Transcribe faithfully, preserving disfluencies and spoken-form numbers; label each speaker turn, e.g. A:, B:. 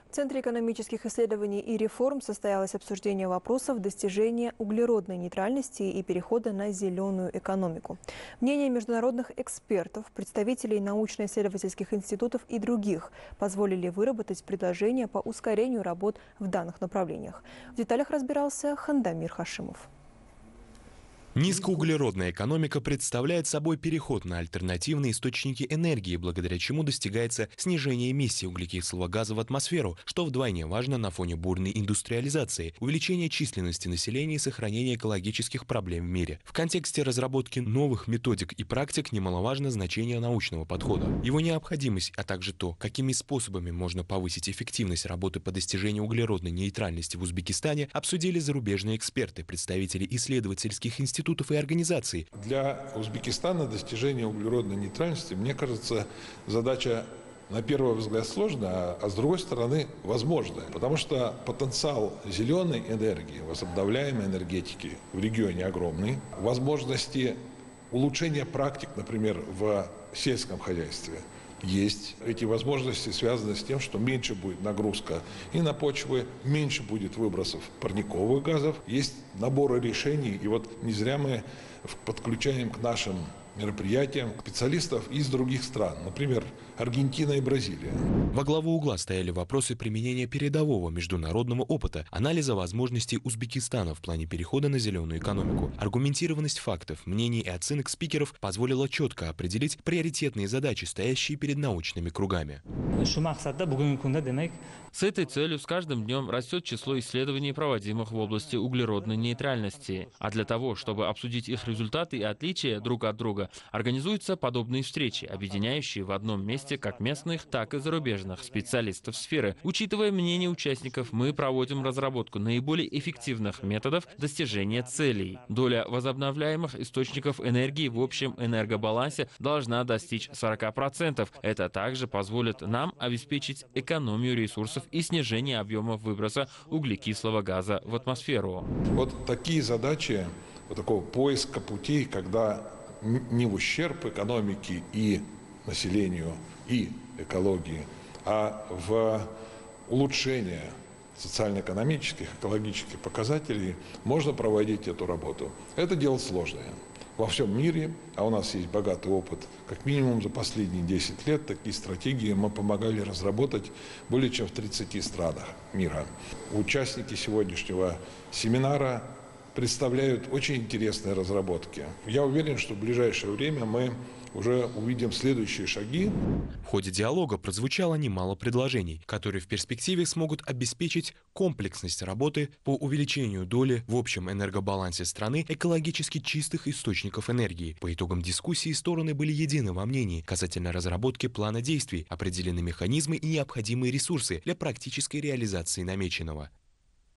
A: В Центре экономических исследований и реформ состоялось обсуждение вопросов достижения углеродной нейтральности и перехода на зеленую экономику. Мнения международных экспертов, представителей научно-исследовательских институтов и других позволили выработать предложения по ускорению работ в данных направлениях. В деталях разбирался Хандамир Хашимов.
B: Низкоуглеродная экономика представляет собой переход на альтернативные источники энергии, благодаря чему достигается снижение эмиссий углекислого газа в атмосферу, что вдвойне важно на фоне бурной индустриализации, увеличения численности населения и сохранения экологических проблем в мире. В контексте разработки новых методик и практик немаловажно значение научного подхода. Его необходимость, а также то, какими способами можно повысить эффективность работы по достижению углеродной нейтральности в Узбекистане, обсудили зарубежные эксперты, представители исследовательских институтов и организаций.
C: Для Узбекистана достижение углеродной нейтральности, мне кажется, задача на первый взгляд сложная, а с другой стороны возможная. Потому что потенциал зеленой энергии, возобновляемой энергетики в регионе огромный. Возможности улучшения практик, например, в сельском хозяйстве, есть. Эти возможности связаны с тем, что меньше будет нагрузка и на почвы, меньше будет выбросов парниковых газов. Есть наборы решений, и вот не зря мы подключаем к нашим мероприятиям специалистов из других стран, например, Аргентина и Бразилия.
B: Во главу угла стояли вопросы применения передового международного опыта, анализа возможностей Узбекистана в плане перехода на зеленую экономику. Аргументированность фактов, мнений и оценок спикеров позволила четко определить приоритетные задачи, стоящие перед научными кругами.
D: С этой целью с каждым днем растет число исследований, проводимых в области углеродной нейтральности. А для того, чтобы обсудить их результаты и отличия друг от друга, организуются подобные встречи, объединяющие в одном месте как местных, так и зарубежных специалистов сферы. Учитывая мнение участников, мы проводим разработку наиболее эффективных методов достижения целей. Доля возобновляемых источников энергии в общем энергобалансе должна достичь сорока процентов. Это также позволит нам обеспечить экономию ресурсов и снижение объемов выброса углекислого газа в атмосферу.
C: Вот такие задачи, вот такого поиска путей, когда не в ущерб экономике и населению, и экологии, а в улучшение социально-экономических, экологических показателей, можно проводить эту работу. Это дело сложное. Во всем мире, а у нас есть богатый опыт, как минимум за последние десять лет, такие стратегии мы помогали разработать более чем в тридцати странах мира. Участники сегодняшнего семинара представляют очень интересные разработки. Я уверен, что в ближайшее время мы уже увидим следующие шаги.
B: В ходе диалога прозвучало немало предложений, которые в перспективе смогут обеспечить комплексность работы по увеличению доли в общем энергобалансе страны экологически чистых источников энергии. По итогам дискуссии стороны были едины во мнении касательно разработки плана действий, определены механизмы и необходимые ресурсы для практической реализации намеченного.